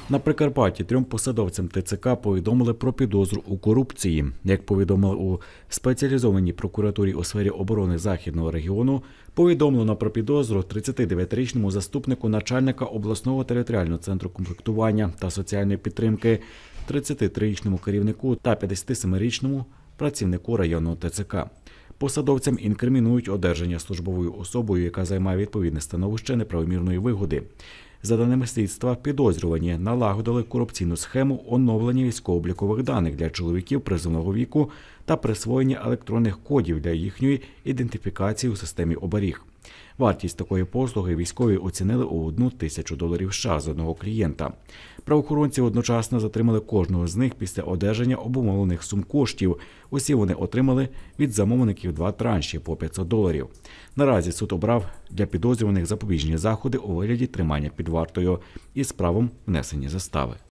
На Прикарпатті 3 посадовцям ТЦК повідомили про підозру у корупції. Як повідомили у спеціалізованій прокуратурі у сфері оборони Західного регіону, повідомлено про підозру 39-річному заступнику начальника обласного територіального центру комплектування та соціальної підтримки, 33-річному керівнику та 57-річному працівнику районного ТЦК. Посадовцям інкримінують одержання службовою особою, яка займає відповідне становище, неправомірної вигоди. За даними слідства, підозрювані налагодили корупційну схему оновлення військово-облікових даних для чоловіків призовного віку та присвоєння електронних кодів для їхньої ідентифікації у системі оберіг. Вартість такої послуги військові оцінили у $1000 США з одного клієнта. Правоохоронці одночасно затримали кожного з них після одержання обумовлених сум коштів. Усі вони отримали від замовників 2 транші по $500. Наразі суд обрав для підозрюваних запобіжні заходи у вигляді тримання під вартою із правом внесення застави.